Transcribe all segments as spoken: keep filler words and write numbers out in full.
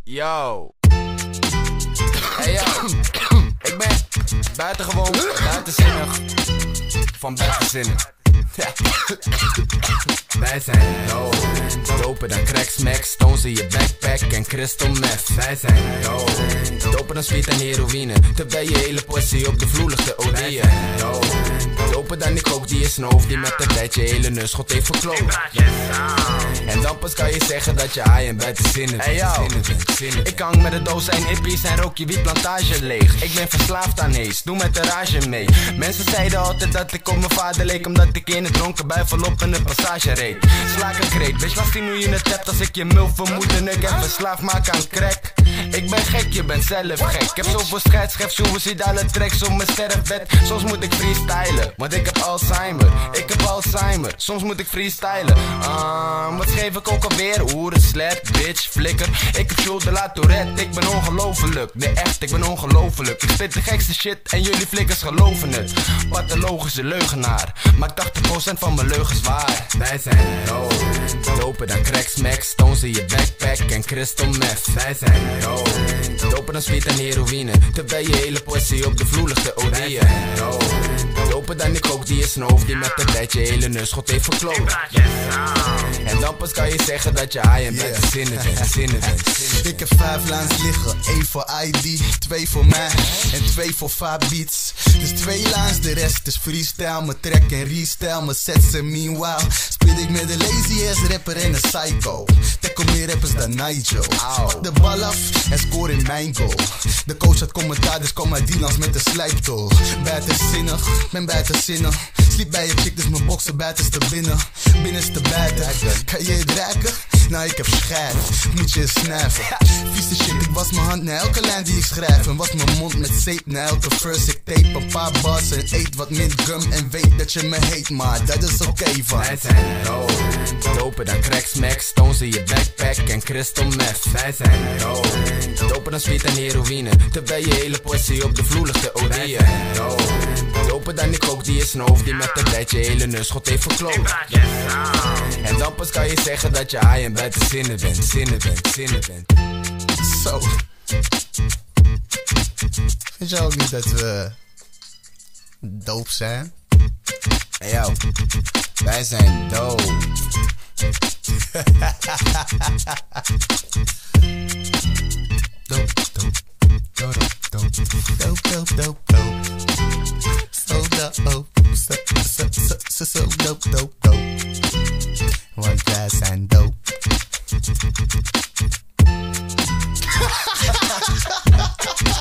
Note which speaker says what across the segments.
Speaker 1: Yo. Hey yo. Ik ben buitengewoon, buitenzinnig. Van buitenzinnig. Wij zijn dope. Doper dan cracks, max, stones in je backpack en crystal meth. Wij zijn dope. Doper dan speed en heroïne, terwijl je hele portie op de vloer ligt te odieën. Doper dan die kook die je snoof, die met een tijdje hele neusschot heeft verkloot. En dan pas kan je zeggen dat je high en buitenzinnig bent. Hey yo, ik hang met een dozijn hippies en rook je wietplantage leeg. Ik ben verslaafd aan haze, doe met de rage mee. Mensen zeiden altijd dat ik op mijn vader leek, omdat ik in het dronken bui volop in de passage reed. Slaak een kreet, bitch, laat zien hoe je het hebt. Als ik je mul vermoed en ik heb verslaafd maak aan crack. Ik ben gek, je bent zelf gek. Ik heb zoveel scheidsschef, suicidale tracks op mijn sterfbed. Soms moet ik freestylen, want ik heb Alzheimer. Ik heb Alzheimer, soms moet ik freestylen. uh, Wat geef ik ook alweer? Hoeren, slet, bitch, flikker. Ik heb Jules de la Tourette, ik ben ongelofelijk. Nee echt, ik ben ongelofelijk. Ik spit de gekste shit en jullie flikkers geloven het. Pathologische leugenaar, maak tachtig procent van mijn leugens waar. Wij zijn dope. Doper dan cracks, max, stones in je backpack en crystal meth. Wij zijn dope. Doper dan speed en heroïne, terwijl je hele portie op de vloer ligt te odieën. Doper dan die kook die je snoof, die met een tijdje hele neusschot heeft verkloot. En dan pas kan je zeggen dat je high en buitenzinnig bent.
Speaker 2: Ik heb vijf lines liggen, één voor I D, twee voor mij en twee voor five beats. Dus twee lines, de rest is freestyle. Mijn track en restyle, mijn sets en meanwhile spit ik met een lazy ass rapper en een psycho. Tackle meer rappers dan Nigel. Pak de bal af en score in mijn goal. De coach had commentaar, dus kom uit die lands met een slijptol. Buitenzinnig, ben buitenzinnig. Sliep bij je chick, dus mijn boksen buitenste binnen. Binnenste buiten, kan je het ruiken? Nou ik heb schijf, moet je snuiven. Vieze shit, ik was mijn hand na elke lijn die ik schrijf. En was mijn mond met zeep na elke verse. Ik tape een paar bars en eet wat mint gum. En weet dat je me heet, maar dat is oké okay van.
Speaker 1: Wij zijn dope. Doper dan cracks, max, stones in je backpack en crystal meth. Wij zijn dope. Doper dan speed en heroïne, terwijl je hele portie op de vloer ligt te odieën. Doper dan die kook die je snoof, die met een tijdje hele neusschot heeft verkloot. En dan pas kan je zeggen dat je high en buitenzinnig bent. Zinnen bent, zinnen bent.
Speaker 2: Zo. Vind je ook niet dat we dope zijn?
Speaker 1: Hey yo, wij zijn dope.
Speaker 2: Dope, dope, dope, dope, dope, dope, dope, dope. So dope, so, so, so, so, so dope, dope, dope. Want wij zijn dope.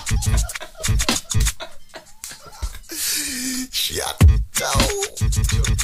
Speaker 2: Shut dope.